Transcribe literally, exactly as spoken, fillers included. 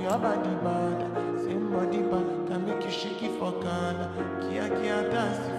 your body bad. Same body bad can make you shake it for Ghana. Kia Kia dance